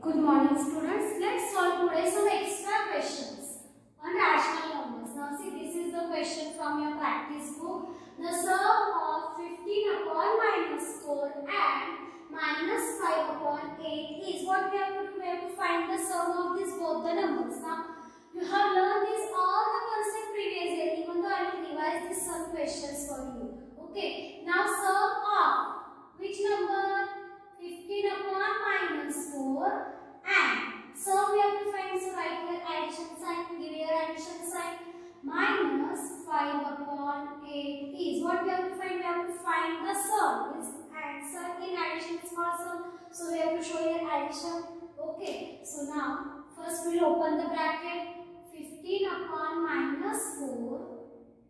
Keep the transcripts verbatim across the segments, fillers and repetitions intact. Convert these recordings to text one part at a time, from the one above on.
Good morning students. Let's solve today some extra questions on rational numbers. Now see, this is the question from your practice book. The sum of fifteen upon minus four and minus five upon eight is what we have to do. We have to find the sum of these both the numbers. Now you have learned this all the concept previously, even though I will revise these some questions for you. Okay. Now sum of which number? fifteen upon minus four. And so we have to find, so write here addition sign, give here addition sign, minus five upon eight is what we have to find. We have to find the sum. This answer in addition is called sum. So we have to show here addition. Okay. So now first we will open the bracket. fifteen upon minus four.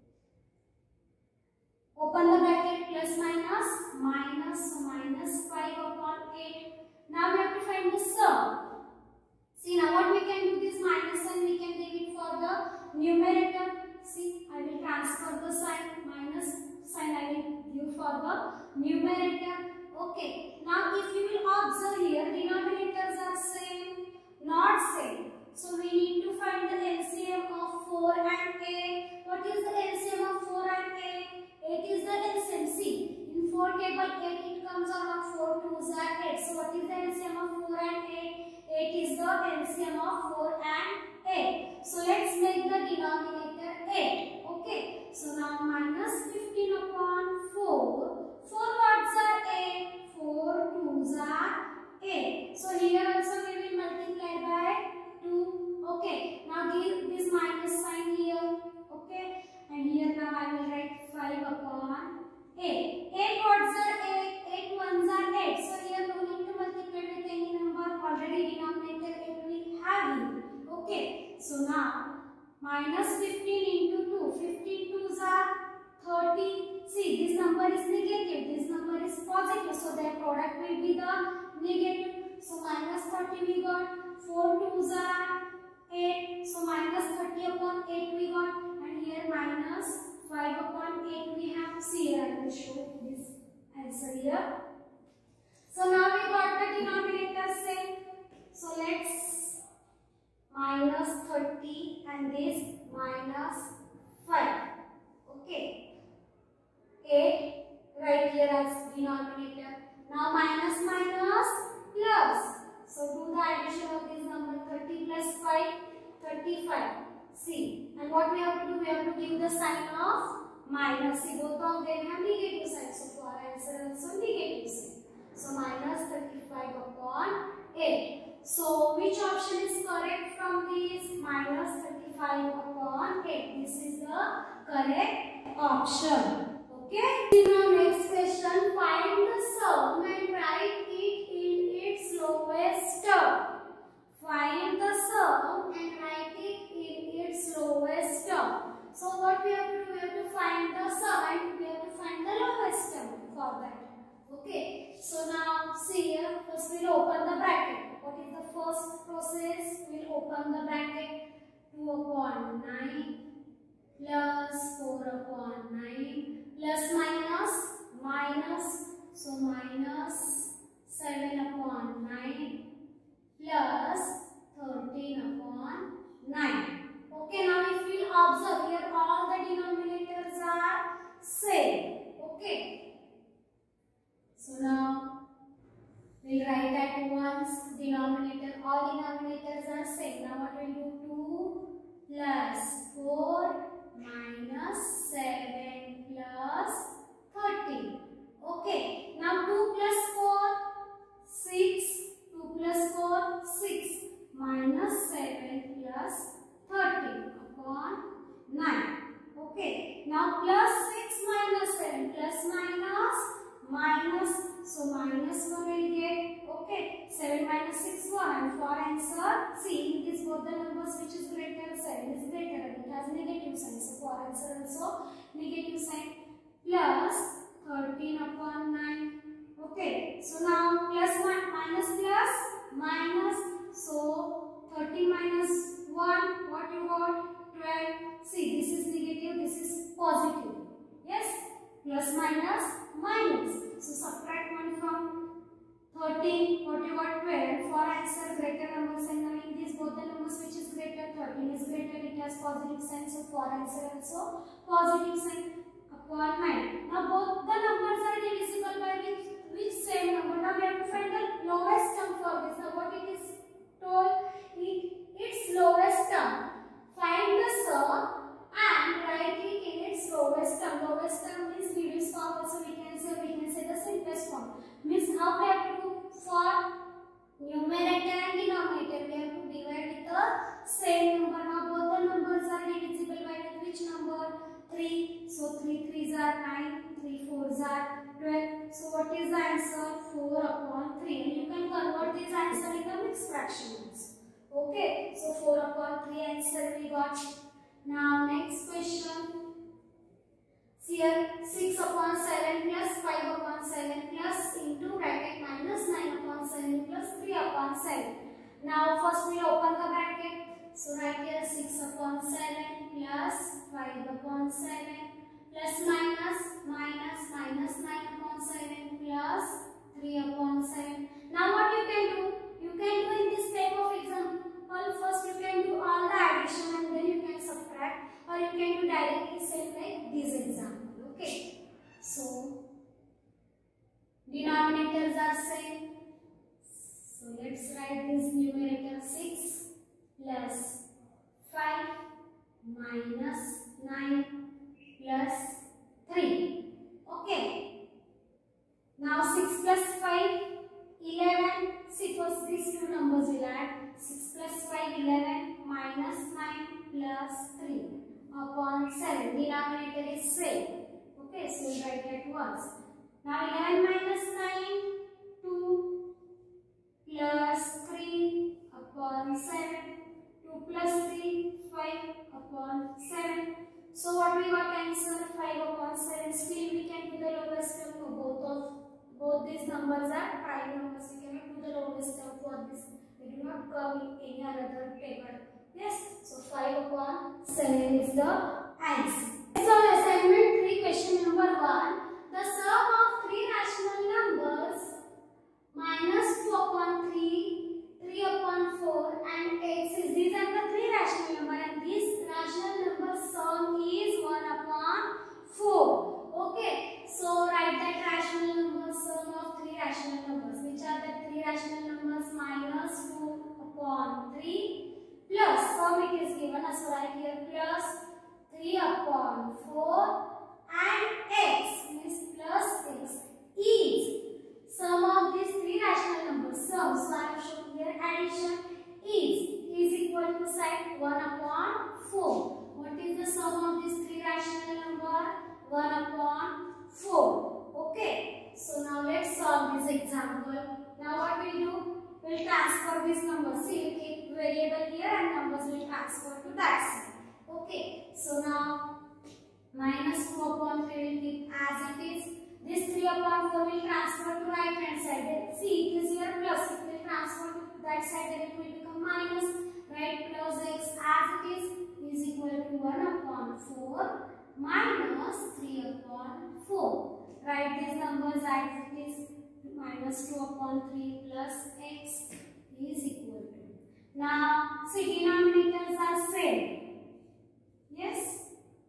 Open the bracket, plus minus minus, so minus five upon eight. Now we have to find the sum. See, now what we can do, this minus sign we can give it for the numerator. See, I will transfer the sign, minus sign I will give for the numerator. Okay. Now if you will observe here, denominators are same, not same. So we need to find the L C M of four and eight. What is the L C M of four and eight? eight is the L C M. See, in four table eight it comes out of four twos are eight. So what is the L C M of four and eight? eight is the L C M of four and eight. So let's make the denominator eight. Okay. So now minus fifteen upon four. four ones are eight. four twos are eight. So here also we will multiply by two. Okay. Now give this minus sign here. Okay. And here now I will write five upon eight. eight ones are eight. eight ones are eight. So here no need to multiply with any number. Already denominator eight we have it. Okay. So now minus fifteen into two. fifteen twos are thirty. See, this number is negative. This number is positive. So their product will be the negative. So minus thirty we got. four twos are eight. So minus thirty upon eight we got. And here minus five upon eight we have. See here I will show this answer here. So now we got the denominator same. So let's minus thirty and this minus five. Okay. eight right here as denominator. Now minus minus plus. So do the addition of this number. thirty plus five, thirty-five. See, and what we have to do, we have to give the sign of minus. See, both of them have negative sign. So for our answer also negative sign. So minus thirty-five upon eight. So which option is correct from this? Minus thirty-five upon eight. This is the correct option. Okay. Now next question. Find the sum and write it in its lowest term. Find the sum and write it in its lowest term. So what we have to do? We have to find the sum and we have to find the lowest term for that. Okay. So now see here. First we will open the bracket. What is the first process? We will open the bracket. two upon nine plus four upon nine plus minus minus. So minus seven upon nine plus thirteen upon nine. Okay, now if you observe here, all the denominators are same. Okay. So now we will write at once denominator. All denominators are same. Now what will do? two plus four minus seven plus thirteen. Okay. Now two plus four, six. two plus four, six. Minus seven plus thirteen upon nine. Okay. Now plus six minus seven plus minus minus. So minus one will get. Okay. seven minus six, one. And for answer, see, it is both the numbers which is greater. seven is greater and it has negative sign. So for answer also negative sign. Plus thirteen upon nine. Okay. So now plus minus plus minus. So thirteen minus one, what you got? twelve. See, this is negative, this is positive. Yes? Plus minus minus. So subtract one from thirteen, what you got? twelve. For answer greater thirteen is greater, it has positive sign, so four answer also positive sign upon nine. Now both the numbers are divisible by which which same number. Now we have to find the lowest term for this. Now what it is told, it, its lowest term. Find the sum and write it in its lowest term. Lowest term means reduced form, so we can say we can say the simplest form. Means how we have to do for numerator and denominator, we have to divide with the same number. Now both the numbers are divisible by which number? three. So three threes are nine, three fours are twelve. So what is the answer? four upon three. And you can convert this answer into mixed fractions. Okay. So four upon three answer we got. Now next question. Here six upon seven plus five upon seven plus into bracket minus nine upon seven plus three upon seven. Now first we open the bracket. So write here six upon seven plus five upon seven plus minus minus minus nine upon seven plus three upon seven. Now what you can do? You can do in this type of example. First you can do all the addition and then you can subtract, or you can do directly same like this example. Okay. So denominators are same. So let's write this numerator six plus five minus nine plus three. Okay. Now six plus five, eleven. Suppose these two numbers will add. six plus five, eleven minus nine plus three upon seven. Denominator is same. Okay, so we write that once. Now eleven minus nine, two plus three upon seven. two plus three, five upon seven. So what we got answer? five upon seven. Still we can do the lowest term for both of both these numbers are prime numbers. We cannot do the lowest term for this. We do not come in any other paper. Yes. So five upon seven is the answer. So assignment three, question number one. The sum of three rational numbers minus two upon three, three upon four and x is, these are the three rational numbers, and this rational number sum is one upon four. Okay, so write that rational number sum of three rational numbers. Which are the three rational numbers? Minus two upon three plus sum it is given us, so write here plus three upon four and x means plus x is sum of these three rational numbers. Sum, so I have shown here addition is is equal to side one upon four. What is the sum of these three rational number? one upon four. Okay. So now let's solve this example. Now what we do? We'll transfer this number. See, we keep variable here and numbers will transfer to that side. Okay. So now minus two upon three will keep as it is. This three upon four will transfer to right hand side. Then see, it is here plus. It will transfer to that side, then it will become minus. Right, plus x as it is is equal to one upon four minus three upon four. Write these numbers as it is. Minus two upon three plus x is equal to. Now, see, denominators are same. Yes?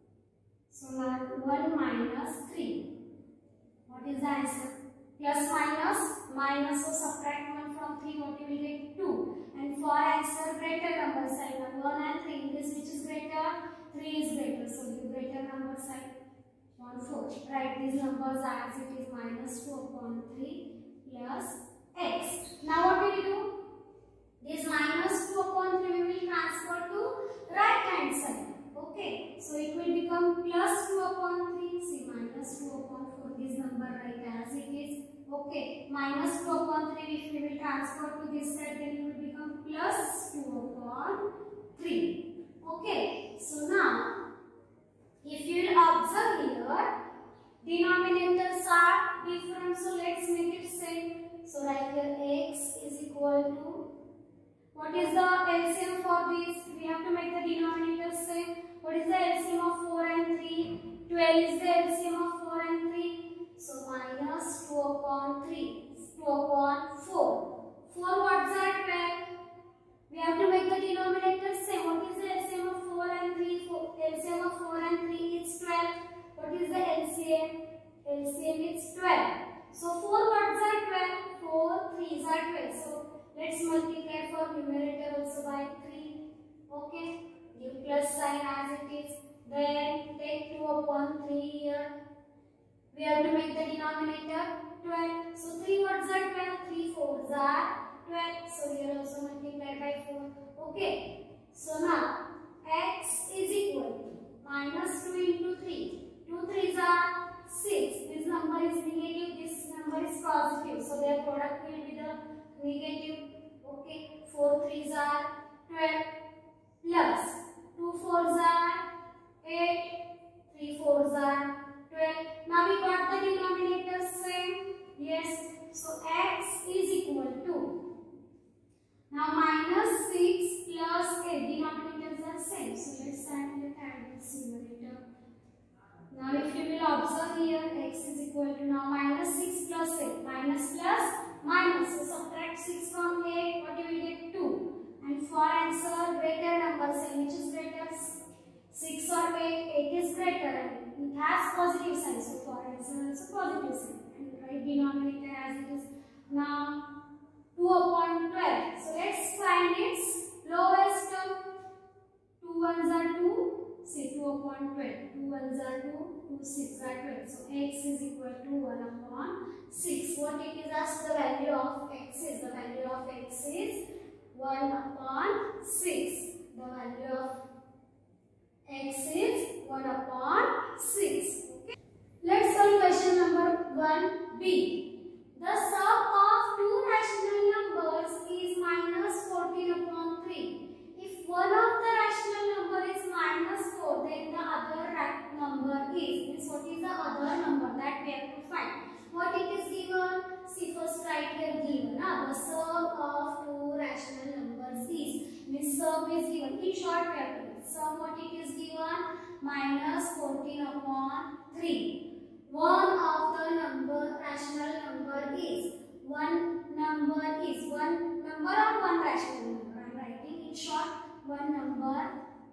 So now one minus three. What is the answer? Plus minus, minus, so subtract one from three, what you will get? two. And for answer, greater number side, one and three. In this, which is greater? three is greater. So give greater number side, one, four. Write these numbers as it is, minus two upon three plus x. Now what will you do? This minus two upon three will transfer to right hand side. Okay. So it will become plus two upon three. See, minus two upon four. This number right as it is. Okay. Minus two upon three, if we will transfer to this side, then it will become plus two upon three. Okay. So now, if you will observe here, denominators are different, so let's make it same. So write here x is equal to, what is the L C M for this? We have to make the denominator same. What is the L C M of four and three? twelve is the L C M of four and three. So minus two upon three, two upon four. four what's that? twelve. We have to make the denominator same. What is the L C M it is. Then take two upon three here. We have to make the denominator twelve. So three ones are twelve, three fours are twelve. So here also multiply by four. Okay. So now x is equal to minus two into three. two threes are six. This number is negative, this number is positive. So their product will be the negative. Okay. four threes are twelve plus two fours are eight. three fours are twelve. Now we got the denominator same. Yes. So x is equal to, now minus six plus eight. Denominators are same. So let's add the this numerator. Now if you will observe here, x is equal to, now minus six plus eight. Minus plus minus. So subtract six from eight. What you will get? two. And for answer greater number, say which is greater? six or eight? eight is greater and it has positive sign. So for answer also positive sign. And write denominator as it is. Now two upon twelve. So let's find its lowest term. two ones are two. Say two upon twelve. two ones are two. two six are twelve. So x is equal to one upon six. What it is as the value of x is? The value of x is one upon six. The value of x is one upon six. Okay. Let's solve question number one b. The sum of two rational numbers is minus fourteen upon three. If one of the rational number is minus four, then the other number is. Means what is the other number that we have to find? What it is given? See, first write here given. Now the sum of two rational numbers is. Means sum is given. In short, we have to sum what it is given? Minus fourteen upon three. One of the number rational number is. One number is. One number or one rational number. I am writing in short. One number.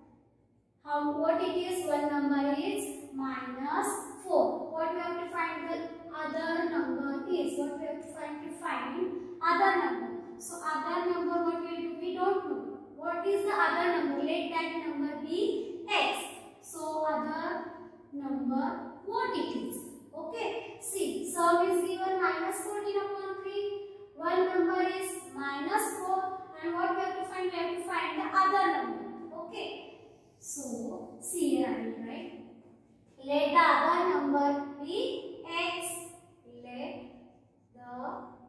How what it is? One number is minus four. What we have to find? The other number is. What we have to find to find other number. So other number what we do? We don't know. What is the other number? Let that number be x. So other number what it is? Okay. See, sum is given minus fourteen upon three. One number is minus four. And what we have to find? We have to find the other number. Okay. So, see here I will write. Let the other number be x. Let the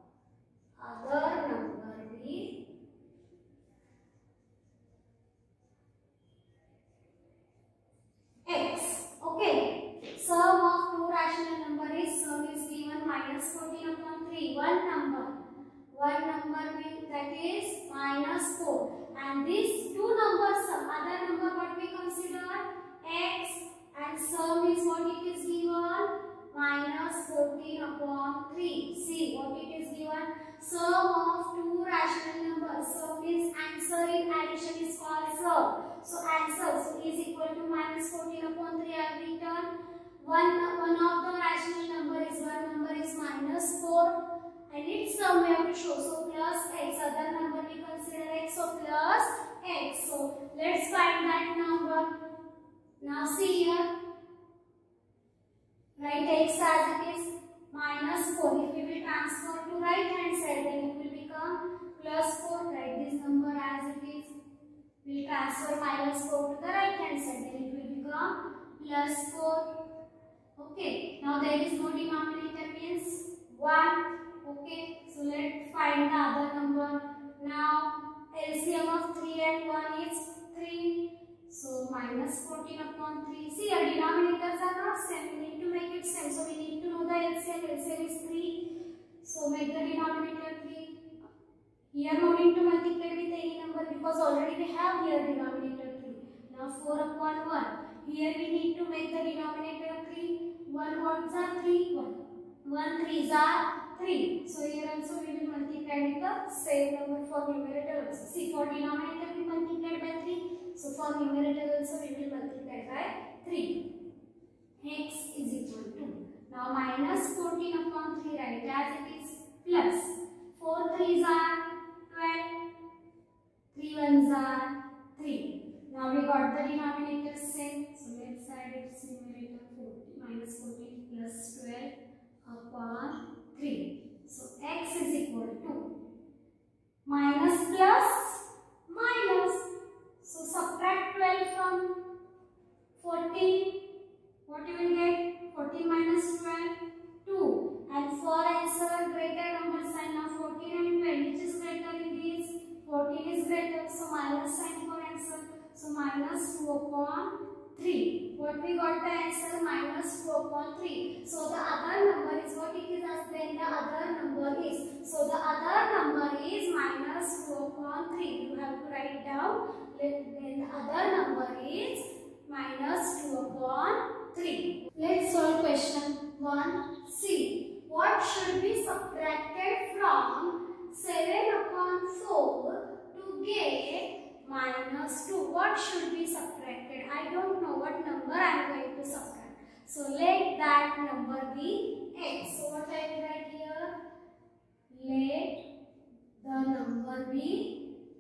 other number be x. Okay. Sum of two rational number is, sum is given minus fourteen upon three. One number. One number means that is minus four. And these two numbers, some other number what we consider? X. And sum is what it is given? Minus fourteen upon three. See what it is given? Sum of two rational numbers. Sum is answer in addition is called sum. So answer so is equal to minus fourteen upon three. I have written. One, one of the rational number is, one number is minus four. And its sum we have to show. So plus x. Other number we consider x. So plus x. So let's find that number. Now see here. Write x as it is minus four. If we will transfer to right hand side, then it will become plus four. Write this number as it is. We will transfer minus four to the right hand side, then it will become plus four. Okay. Now there is no denominator means one. Okay. So let's find the other number. Now L C M of three and one is three. So minus fourteen upon three. See, our denominators are not same. We need to make it same. So we need to know the L C M. L C M is three. So make the denominator three. Here no need to multiply with any number because already we have here denominator three. Now four upon one. Here we need to make the denominator three. one ones are three. one. one threes are three. So here also we will multiply with the same number for numerator also. See, for denominator we multiplied by three. So for numerator also we will multiply by three. X is equal to. Now minus fourteen upon three, write as it is plus. four threes are twelve. three ones are three. Now we got the denominator numerator same. So let's add its numerator fourteen minus fourteen plus twelve upon three. So x is equal to minus plus minus. So subtract twelve from fourteen. What you will get? fourteen minus twelve, two. And for answer greater number sign of fourteen and twelve, which is greater in this? fourteen is greater, so minus sign for answer. So minus two upon three. What we got the answer? Minus two upon three. So the other number is what it is as then the other number is. So the other number is minus two upon three. You have to write down. Then the other number is minus two upon three. Let's solve question one C. What should be subtracted from seven upon four to get minus two? What should be subtracted? I don't know what number I am going to subtract. So let that number be x. So what I will write here? Let the number be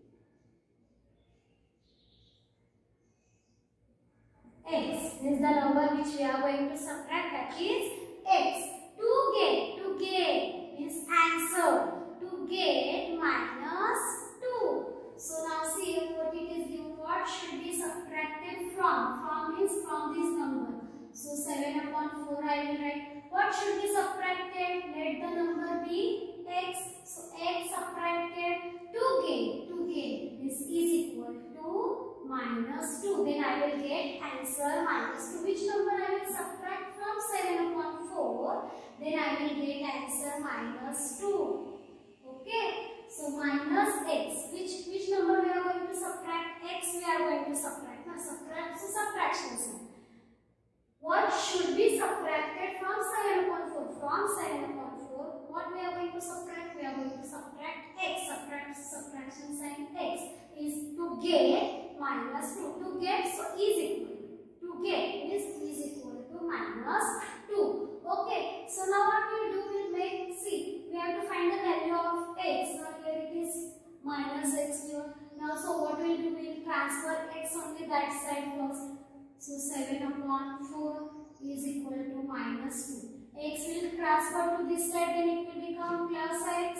x. This is the number which we are going to subtract, that is x. To get, to get means answer. To get minus two. So now see what it is given. What should be subtracted from? From means from this number. So seven upon four I will write. What should be subtracted? Let the number be x. So x subtracted to get. To get. This is equal to minus two. Then I will get answer minus two. Which number I will subtract from seven upon four? Then I will get answer minus two. Okay. So minus x. Which, which number we are going to subtract? X we are going to subtract. Now subtract. So subtraction sign. What should be subtracted from seven upon four? From seven upon four. What we are going to subtract? We are going to subtract x. Subtract, subtraction sign x is to get minus two. To get, so is equal. To get is, is equal to minus two. Okay. So now what we will do, we will make, see, we have to find the value of x. Now here it is minus x here. Now so what we will do, we will transfer x only that side first. So seven upon four is equal to minus two. X will transfer to this side, then it will become plus x.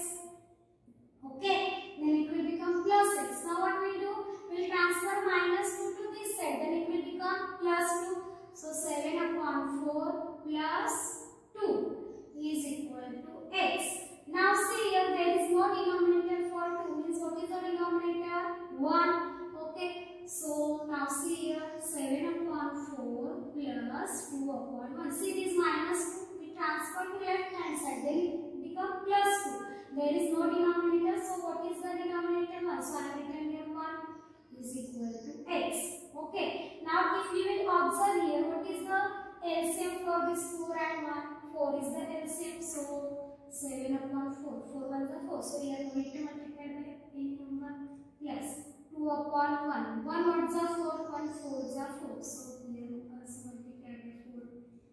Okay, then it will become plus x. Now what we will do? We will transfer minus two to this side, then it will become plus two. So seven upon four plus two is equal to x. Now see here, there is no denominator for two. Means what is the denominator? one. Okay. So now see here, seven upon four plus two upon one. See this minus two, we transfer to left hand side, then it becomes plus two. There is no denominator, so what is the denominator? one. So I have written here one is equal to x. Okay. Now if you will observe here, what is the L C M for this four and one? four is the L C M, so seven upon four. four ones are four. So we are going to multiply by any number plus two upon one. one ones are four, one fours are four. So here we also multiply by four.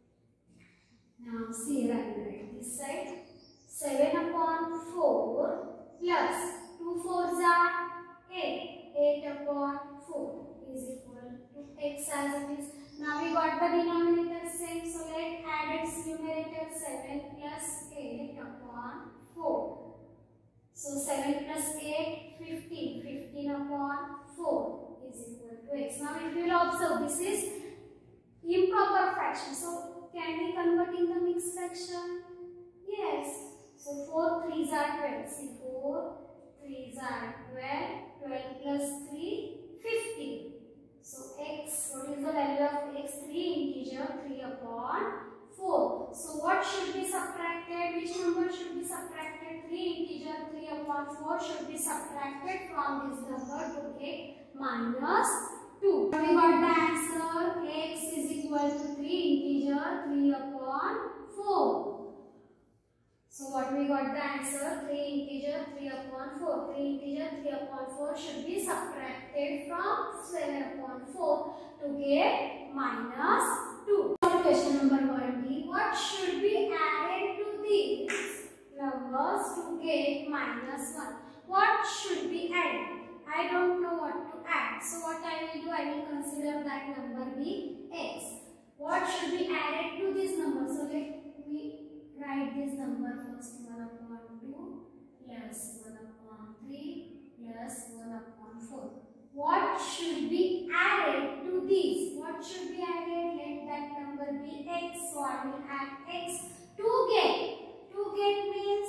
Now see here I will write this side. seven upon four plus two fours are eight. eight upon four is equal to x as it is. Now we got the denominator same. So let add its numerator seven plus eight upon four. So seven plus eight, fifteen. fifteen upon four is equal to x. Now if you will observe, this is improper fraction. So can we convert in the mixed fraction? Yes. So four threes are twelve. See, four threes are twelve. twelve plus three, fifteen. So x, what is the value of x? three integer, three upon four. So what should be subtracted? Which number should be subtracted? three integer, three upon four should be subtracted from this number to get minus two. We got the answer. X is equal to three integer, three upon four. So what we got the answer? three integer, three upon four. three integer, three upon four should be subtracted from seven upon four to get minus two. Question number twenty. What should be added to these numbers to get minus one? What should be added? I don't know what to add. So what I will do, I I will consider that number be x. What should be added to this number? So let me write this number first. one upon two plus one upon three plus one upon four. What should be added to this? What should be added? Let that number be x. So I will add x to get. To get means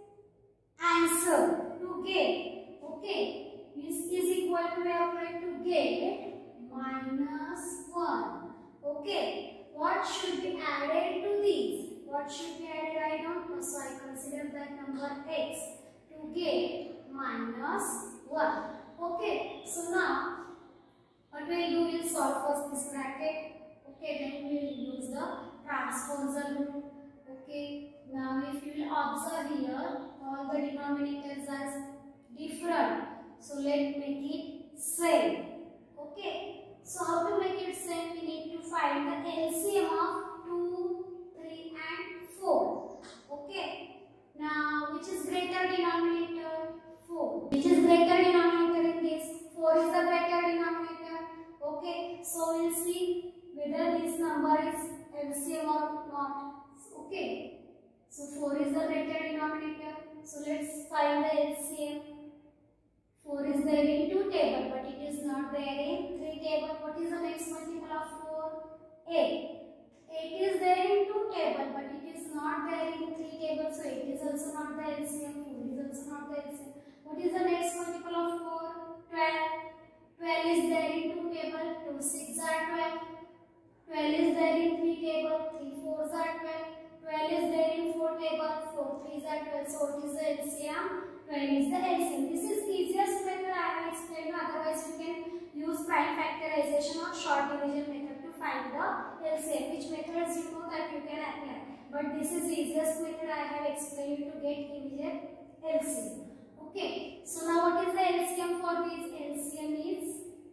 answer. To get. Okay. This is equal to, we are going to get minus one. Okay. What should be added to this? What should be added? I don't know. So I consider that number x to get minus one. Okay. So now what we will do? We will solve first this bracket. Okay. Then we will use the transposal rule. Okay. Now if you will observe here, all the denominators are different. So let's make it same. Okay. So how to make it same? We need to find the L C M of two, three and four. Okay. Now which is greater denominator? four. Which is greater denominator in this? four is the greater denominator. Okay. So we'll see whether this number is L C M or not. Okay. So four is the greater denominator. So let's find the L C M. four is there in two table, but it is not there in three table. What is the next multiple of four? eight. eight is there in two table, but it is not there in three table. So eight is also not the L C M. four is also not the L C M. What is the next multiple of four? twelve. twelve is there in two table. two six are twelve. twelve is there in three table. three fours are twelve. twelve is there in four table. four threes are twelve. So what is the L C M? twelve is the L C M. This is easiest method I have explained. Otherwise, you can use prime factorization or short division method to find the L C M. Which methods you know that you can apply. But this is easiest method I have explained to get immediate L C M. Okay. So now what is the L C M for this? L C M is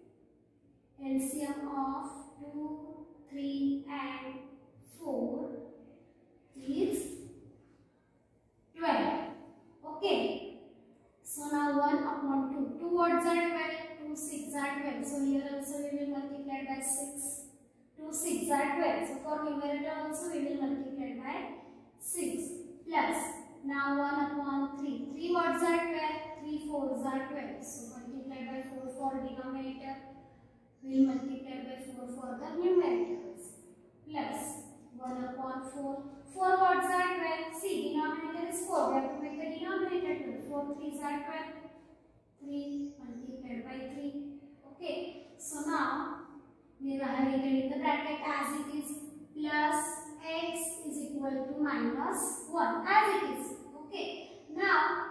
L C M of two, three and four is twelve. Okay. So now one upon two. two words are twelve. two six are twelve. So here also we will multiply by six. two six are twelve. So for numerator also we will multiply by six. Plus now one upon three. three words are twelve. three fours are twelve. So multiply by four for denominator. We will multiply by four for the numerators. Plus one upon four. four words are twelve. See, denominator is four. We have to make the denominator twelve. four threes are twelve. three multiplied by three. Okay. So now we have written in the bracket as it is plus x is equal to minus one as it is. Okay. Now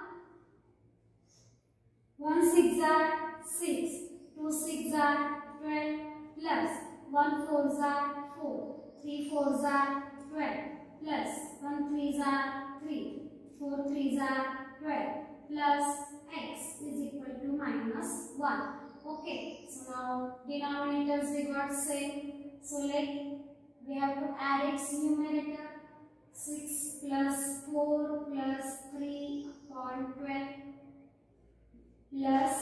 one six are six. two six are twelve plus one fours are four. three fours are twelve. Plus one threes are three, four threes are twelve, plus x is equal to minus one. Okay, so now denominators we got same. So let we have to add its numerator. six plus four plus three upon twelve plus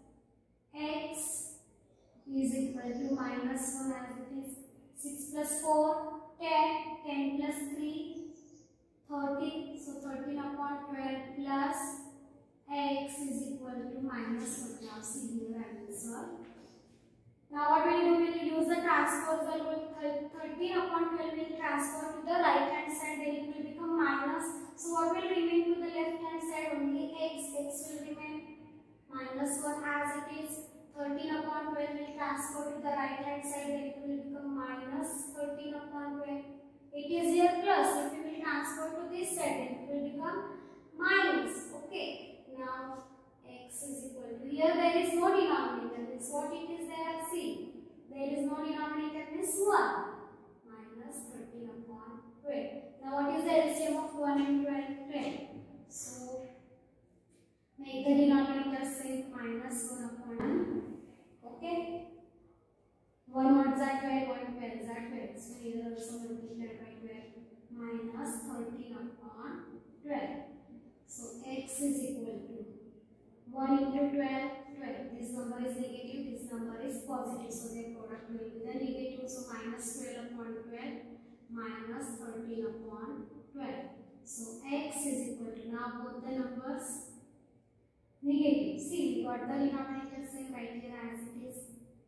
x is equal to minus one as it is. six plus four, ten, ten plus three, thirteen, so thirteen upon twelve plus x is equal to minus one. Now see here I will solve. Now what we will do, we will use the transposal rule. thirteen upon twelve will transfer to the right hand side, then it will become minus. So what will remain to the left hand side? Only x, x will remain minus one as it is. thirteen upon twelve will transfer to the right hand side, then it will become minus thirteen upon twelve. It is here plus, if we will transfer to this side, then it will become minus. Okay, now x is equal to, here there is no denominator, means what it is there? See, there is no denominator, means one. Minus thirteen upon twelve. Now what is the L C M of one and twelve? twelve. So make the denominator same, minus one upon one. Okay. one ones are twelve, one twelves are twelve. So here also multiply by twelve. Minus thirteen upon twelve. So x is equal to one into twelve, twelve. This number is negative, this number is positive. positive, so their product will be the negative. So minus twelve upon twelve minus thirteen upon twelve. So x is equal to, now both the numbers negative. See, we got the denominator same right here as it is.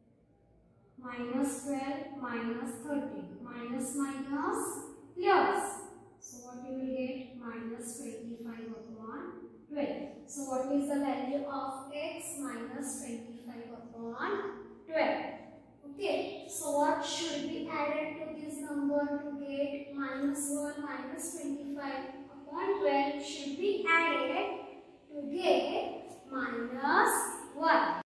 Minus twelve minus thirteen. Minus minus plus. So what you will get? Minus twenty-five upon twelve. So what is the value of x? Minus twenty-five upon twelve. Okay. So what should be added to this number to get minus one? Minus twenty-five upon twelve should be added to get minus one.